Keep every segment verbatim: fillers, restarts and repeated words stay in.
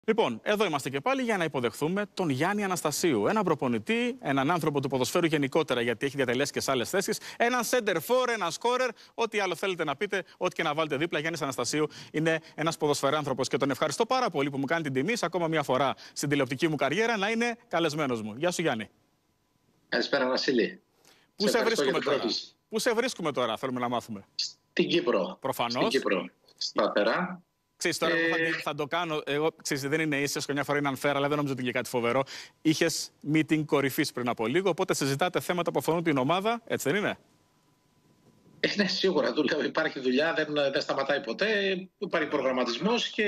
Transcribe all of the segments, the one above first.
Λοιπόν, εδώ είμαστε και πάλι για να υποδεχθούμε τον Γιάννη Αναστασίου. Έναν προπονητή, έναν άνθρωπο του ποδοσφαίρου γενικότερα, γιατί έχει διατελέσει και σε άλλες θέσεις. Έναν center for, ένα scorer, ό,τι άλλο θέλετε να πείτε, ό,τι και να βάλετε δίπλα. Γιάννης Αναστασίου είναι ένας ποδοσφαιράνθρωπος και τον ευχαριστώ πάρα πολύ που μου κάνει την τιμή, σε ακόμα μια φορά στην τηλεοπτική μου καριέρα, να είναι καλεσμένος μου. Γεια σου, Γιάννη. Καλησπέρα, Βασίλη. Πού σε, σε βρίσκουμε τώρα. Πού σε βρίσκουμε τώρα, θέλουμε να μάθουμε. Στην Κύπρο. Προφανώς. Στην Κύπρο. Σταθερά. Ξέρεις, τώρα ε... θα, θα το κάνω. Εγώ ξέρεις, δεν είναι ίσως, καμιά φορά είναι unfair, αλλά δεν νομίζω ότι είναι κάτι φοβερό. Είχες meeting κορυφής πριν από λίγο, οπότε συζητάτε θέματα που αφορούν την ομάδα, έτσι δεν είναι? Ε, ναι, σίγουρα. Δουλεύει, υπάρχει δουλειά, δεν, δεν σταματάει ποτέ. Υπάρχει προγραμματισμός και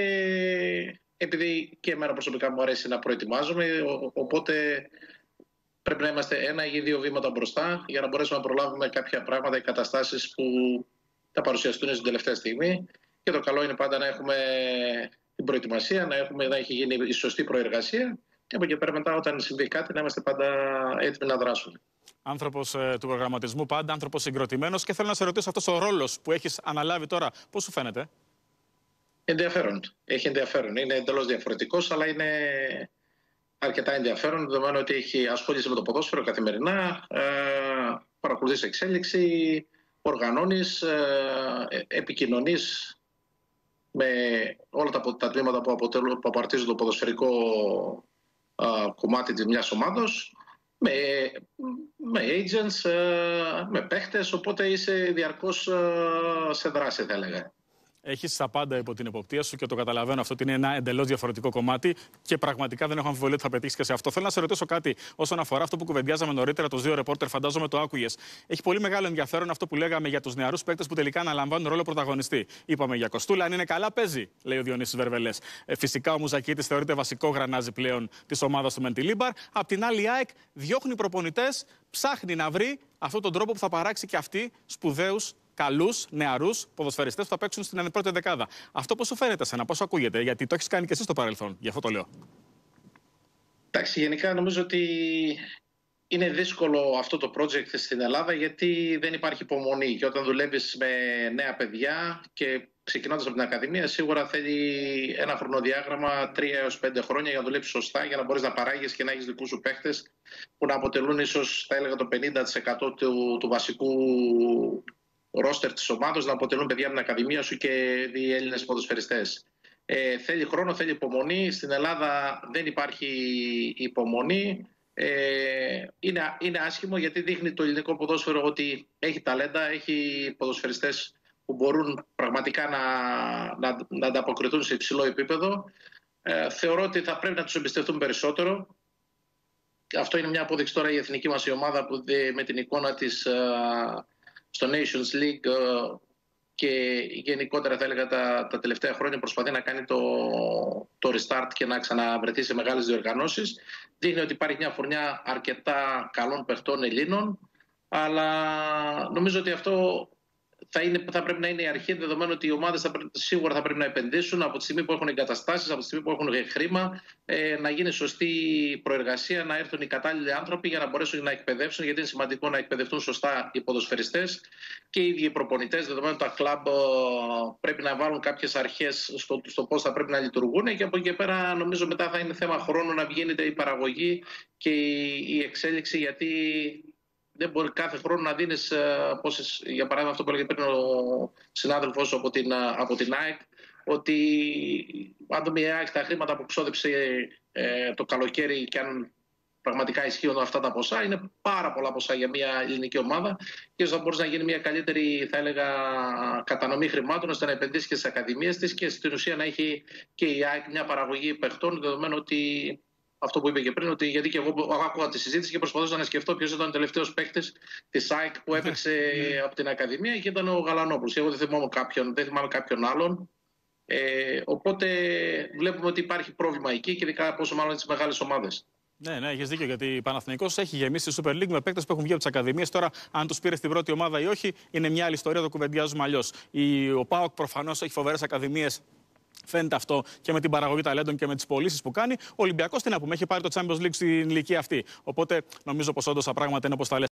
επειδή και εμένα προσωπικά μου αρέσει να προετοιμάζομαι, οπότε πρέπει να είμαστε ένα ή δύο βήματα μπροστά για να μπορέσουμε να προλάβουμε κάποια πράγματα, οι καταστάσεις που θα παρουσιαστούν στην τελευταία στιγμή. Και το καλό είναι πάντα να έχουμε την προετοιμασία, να, έχουμε, να έχει γίνει η σωστή προεργασία και από εκεί πέρα μετά όταν συμβεί κάτι να είμαστε πάντα έτοιμοι να δράσουμε. Άνθρωπος ε, του προγραμματισμού πάντα, άνθρωπος συγκροτημένος, και θέλω να σε ρωτήσω, αυτός ο ρόλος που έχεις αναλάβει τώρα, πώς σου φαίνεται? Ενδιαφέρον. Έχει ενδιαφέρον. Είναι εντελώς διαφορετικός, αλλά είναι αρκετά ενδιαφέρον, δεδομένου ότι έχει ασχολήσει με το ποδόσφαιρο καθημερινά, ε, παρακολουθείς εξέλιξη, οργανώνεις, ε, επικοινωνείς με όλα τα, τα τμήματα που, αποτελούν, που απαρτίζουν το ποδοσφαιρικό α, κομμάτι της μιας ομάδος, με, με agents, α, με παίχτες, οπότε είσαι διαρκώς α, σε δράση, θα έλεγα. Έχεις τα πάντα υπό την εποπτεία σου και το καταλαβαίνω αυτό ότι είναι ένα εντελώς διαφορετικό κομμάτι και πραγματικά δεν έχω αμφιβολία ότι θα πετύχεις και σε αυτό. Θέλω να σε ρωτήσω κάτι όσον αφορά αυτό που κουβεντιάζαμε νωρίτερα, τους δύο ρεπόρτερ, φαντάζομαι το άκουγες. Έχει πολύ μεγάλο ενδιαφέρον αυτό που λέγαμε για τους νεαρούς παίκτες που τελικά αναλαμβάνουν ρόλο πρωταγωνιστή. Είπαμε για Κοστούλα, αν είναι καλά παίζει, λέει ο Διονύσης Βερβελές. Ε, φυσικά ο Μουζακίτης θεωρείται βασικό γρανάζι πλέον της ομάδας του Μεντιλίμπαρ. Απ' την άλλη, η ΑΕΚ διώχνει προπονητές, ψάχνει να βρει αυτόν τον τρόπο που θα παράξει και αυτή σπουδαίους, καλούς, νεαρούς ποδοσφαιριστές που θα παίξουν στην πρώτη δεκάδα. Αυτό πώς σου φαίνεται εσένα, πώς ακούγεται, γιατί το έχεις κάνει και εσύ στο παρελθόν, γι' αυτό το λέω. Εντάξει, γενικά νομίζω ότι είναι δύσκολο αυτό το project στην Ελλάδα, γιατί δεν υπάρχει υπομονή. Και όταν δουλεύεις με νέα παιδιά και ξεκινώντας από την Ακαδημία, σίγουρα θέλει ένα χρονοδιάγραμμα τρία έως πέντε χρόνια για να δουλέψεις σωστά, για να μπορείς να παράγεις και να έχεις δικούς σου παίχτες που να αποτελούν ίσως, θα έλεγα, το πενήντα τοις εκατό του, του βασικού ρόστερ της ομάδας, να αποτελούν παιδιά από την Ακαδημία σου και οι Έλληνες ποδοσφαιριστές. Ε, θέλει χρόνο, θέλει υπομονή. Στην Ελλάδα δεν υπάρχει υπομονή. Ε, είναι, είναι άσχημο, γιατί δείχνει το ελληνικό ποδόσφαιρο ότι έχει ταλέντα, έχει ποδοσφαιριστές που μπορούν πραγματικά να, να, να ανταποκριθούν σε υψηλό επίπεδο. Ε, θεωρώ ότι θα πρέπει να τους εμπιστευτούν περισσότερο. Αυτό είναι μια απόδειξη τώρα η εθνική μας η ομάδα που δε, με την εικόνα της uh, στο Nations League uh, και γενικότερα θα έλεγα τα, τα τελευταία χρόνια προσπαθεί να κάνει το, το restart και να ξαναβρεθεί σε μεγάλες διοργανώσεις. Δείχνει ότι υπάρχει μια φουρνιά αρκετά καλών παιχτών Ελλήνων, αλλά νομίζω ότι αυτό θα, είναι, θα πρέπει να είναι η αρχή, δεδομένου ότι οι ομάδες θα, σίγουρα θα πρέπει να επενδύσουν από τη στιγμή που έχουν εγκαταστάσεις, από τη στιγμή που έχουν χρήμα, ε, να γίνει σωστή προεργασία, να έρθουν οι κατάλληλοι άνθρωποι για να μπορέσουν να εκπαιδεύσουν, γιατί είναι σημαντικό να εκπαιδευτούν σωστά οι ποδοσφαιριστές και οι ίδιοι οι προπονητές, δεδομένου ότι τα κλαμπ πρέπει να βάλουν κάποιες αρχές στο, στο πώς θα πρέπει να λειτουργούν, και από εκεί και πέρα νομίζω μετά θα είναι θέμα χρόνου να βγαίνεται η παραγωγή και η, η εξέλιξη, γιατί δεν μπορεί κάθε χρόνο να δίνεις, για παράδειγμα αυτό που έλεγε πριν ο συνάδελφος από την, από την ΑΕΚ, ότι αν δούμε η ΑΕΚ τα χρήματα που ξόδεψε ε, το καλοκαίρι, και αν πραγματικά ισχύουν αυτά τα ποσά, είναι πάρα πολλά ποσά για μια ελληνική ομάδα, και θα μπορούσε να γίνει μια καλύτερη, θα έλεγα, κατανομή χρημάτων, ώστε να επενδύσει και στις ακαδημίες της και στην ουσία να έχει και η ΑΕΚ μια παραγωγή παιχτών, δεδομένου ότι αυτό που είπε και πριν, ότι γιατί και εγώ άκουγα τη συζήτηση και προσπαθούσα να σκεφτώ ποιος ήταν ο τελευταίος παίκτης της ΑΕΚ που έπαιξε από την Ακαδημία, και ήταν ο Γαλανόπουλος. Εγώ δεν θυμάμαι κάποιον, δεν θυμάμαι κάποιον άλλον. Ε, οπότε βλέπουμε ότι υπάρχει πρόβλημα εκεί, και ειδικά πόσο μάλλον τις μεγάλες ομάδες. Ναι, ναι, έχεις δίκιο, γιατί η Παναθηναϊκός έχει γεμίσει τη Super League με παίκτες που έχουν βγει από τις ακαδημίες. Τώρα, αν τους πήρε στην πρώτη ομάδα ή όχι, είναι μια άλλη ιστορία, το κουβεντιάζουμε αλλιώς. Ο ΠΑΟΚ προφανώς έχει φοβερές ακαδημίες. Φαίνεται αυτό και με την παραγωγή ταλέντων και με τις πωλήσεις που κάνει. Ο Ολυμπιακός, τι να πούμε, έχει πάρει το Champions League στην ηλικία αυτή. Οπότε νομίζω πως όντως τα πράγματα είναι όπως τα λες.